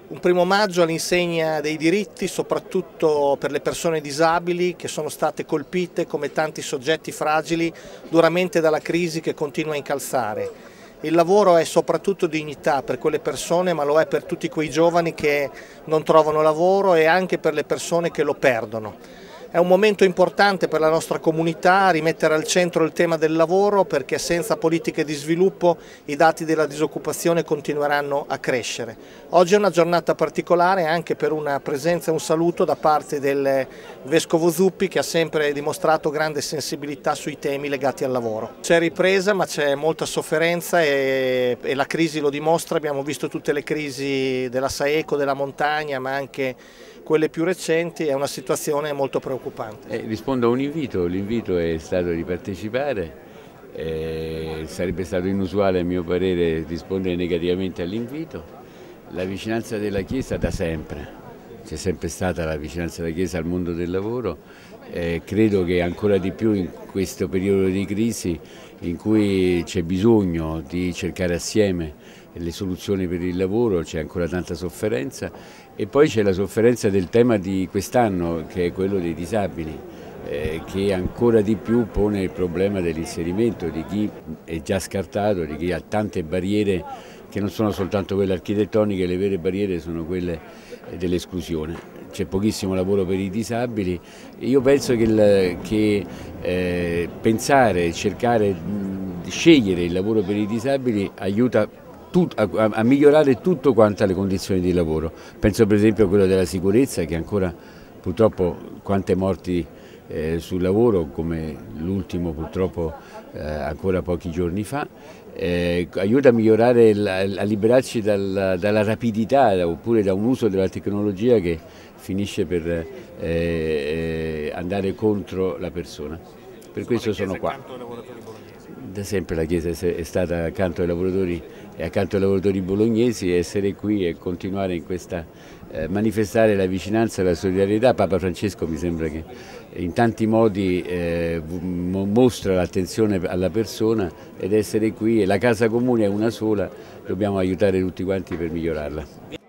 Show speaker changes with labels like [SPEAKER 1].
[SPEAKER 1] Un primo maggio all'insegna dei diritti, soprattutto per le persone disabili che sono state colpite, come tanti soggetti fragili, duramente dalla crisi che continua a incalzare. Il lavoro è soprattutto dignità per quelle persone, ma lo è per tutti quei giovani che non trovano lavoro e anche per le persone che lo perdono. È un momento importante per la nostra comunità rimettere al centro il tema del lavoro, perché senza politiche di sviluppo i dati della disoccupazione continueranno a crescere. Oggi è una giornata particolare anche per una presenza e un saluto da parte del Vescovo Zuppi, che ha sempre dimostrato grande sensibilità sui temi legati al lavoro. C'è ripresa, ma c'è molta sofferenza e la crisi lo dimostra. Abbiamo visto tutte le crisi della Saeco, della montagna, ma anche quelle più recenti. È una situazione molto preoccupante.
[SPEAKER 2] Rispondo a un invito, l'invito è stato di partecipare, sarebbe stato inusuale a mio parere rispondere negativamente all'invito. La vicinanza della Chiesa da sempre, c'è sempre stata la vicinanza della Chiesa al mondo del lavoro, credo che ancora di più in questo periodo di crisi in cui c'è bisogno di cercare assieme le soluzioni per il lavoro, c'è ancora tanta sofferenza e poi c'è la sofferenza del tema di quest'anno che è quello dei disabili, che ancora di più pone il problema dell'inserimento di chi è già scartato, di chi ha tante barriere che non sono soltanto quelle architettoniche, le vere barriere sono quelle dell'esclusione. C'è pochissimo lavoro per i disabili. Io penso che pensare, cercare di scegliere il lavoro per i disabili aiuta a migliorare tutto quanto alle condizioni di lavoro. Penso per esempio a quello della sicurezza, che ancora purtroppo quante morti sul lavoro, come l'ultimo purtroppo ancora pochi giorni fa, aiuta a migliorare, a liberarci dalla rapidità oppure da un uso della tecnologia che finisce per andare contro la persona. Per questo sono qua. Da sempre la Chiesa è stata accanto ai lavoratori e accanto ai lavoratori bolognesi, e essere qui e continuare in questa manifestare la vicinanza e la solidarietà. Papa Francesco mi sembra che in tanti modi mostra l'attenzione alla persona, ed essere qui, e la casa comune è una sola, dobbiamo aiutare tutti quanti per migliorarla.